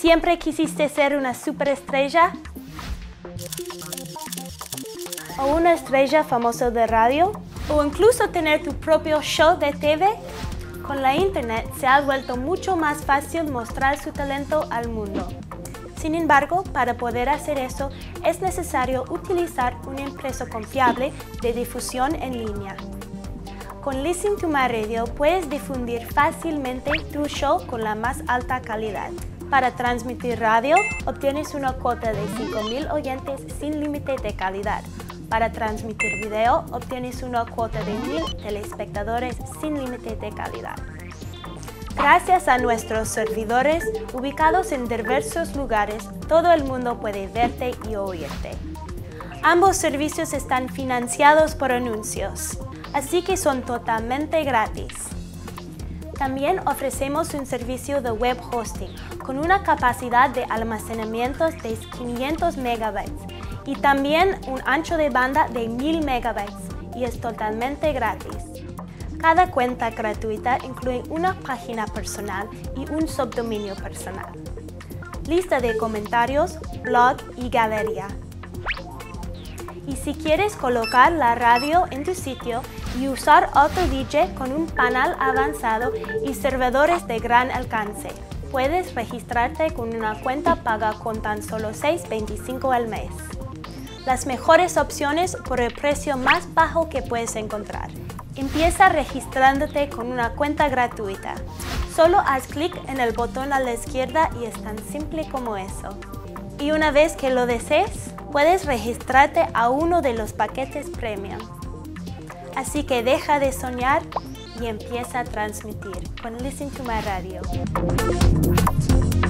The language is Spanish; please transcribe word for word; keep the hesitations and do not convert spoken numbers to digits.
¿Siempre quisiste ser una superestrella? ¿O una estrella famosa de radio? ¿O incluso tener tu propio show de T V? Con la Internet se ha vuelto mucho más fácil mostrar su talento al mundo. Sin embargo, para poder hacer eso, es necesario utilizar una empresa confiable de difusión en línea. Con Listen to My Radio puedes difundir fácilmente tu show con la más alta calidad. Para transmitir radio, obtienes una cuota de cinco mil oyentes sin límite de calidad. Para transmitir video, obtienes una cuota de mil telespectadores sin límite de calidad. Gracias a nuestros servidores, ubicados en diversos lugares, todo el mundo puede verte y oírte. Ambos servicios están financiados por anuncios, así que son totalmente gratis. También ofrecemos un servicio de web hosting con una capacidad de almacenamiento de quinientos megabytes y también un ancho de banda de mil megabytes y es totalmente gratis. Cada cuenta gratuita incluye una página personal y un subdominio personal, lista de comentarios, blog y galería. Y si quieres colocar la radio en tu sitio y usar AutoDJ con un panel avanzado y servidores de gran alcance, puedes registrarte con una cuenta paga con tan solo seis dólares veinticinco al mes. Las mejores opciones por el precio más bajo que puedes encontrar. Empieza registrándote con una cuenta gratuita. Solo haz clic en el botón a la izquierda y es tan simple como eso. Y una vez que lo desees, puedes registrarte a uno de los paquetes premium. Así que deja de soñar y empieza a transmitir con Listen to My Radio.